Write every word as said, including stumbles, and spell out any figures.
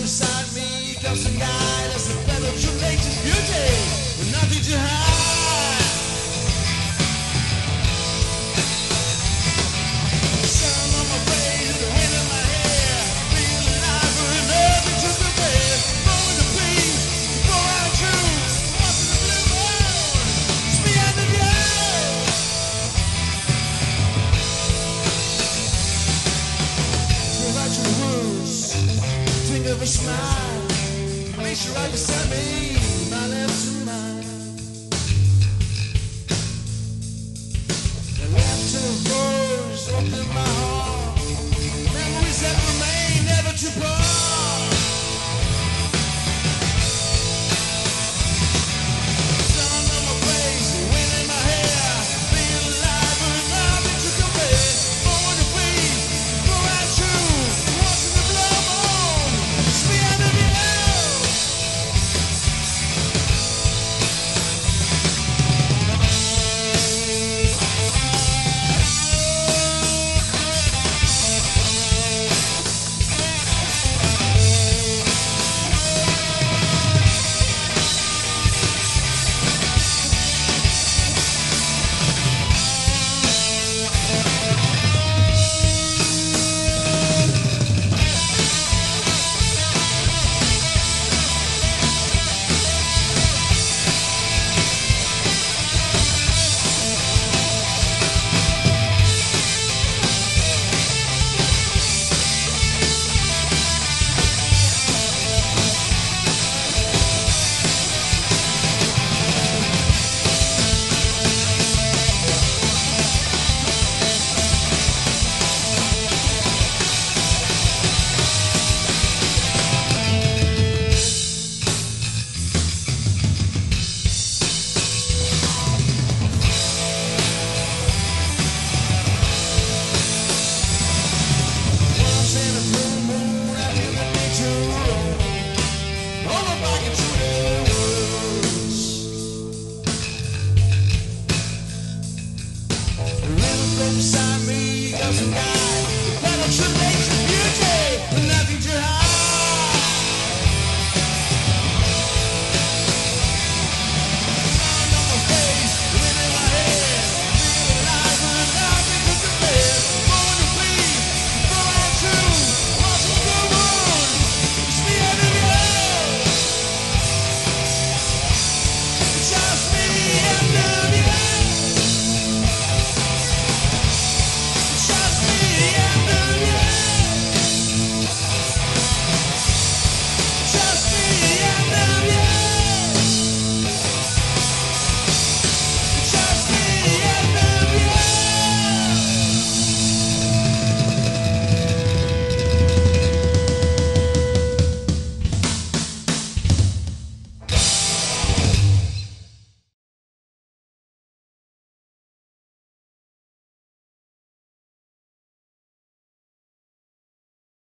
right beside me comes a guy that's a fellow true nature's beauty with nothing to hide. Sun on my face, the wind in my hair, feel alive, but nothing to prepare. Blowing the breeze, blow out of truth, watching the blue moon, it's me and the girl. Feel like your words, think of a smile, makes you right beside me.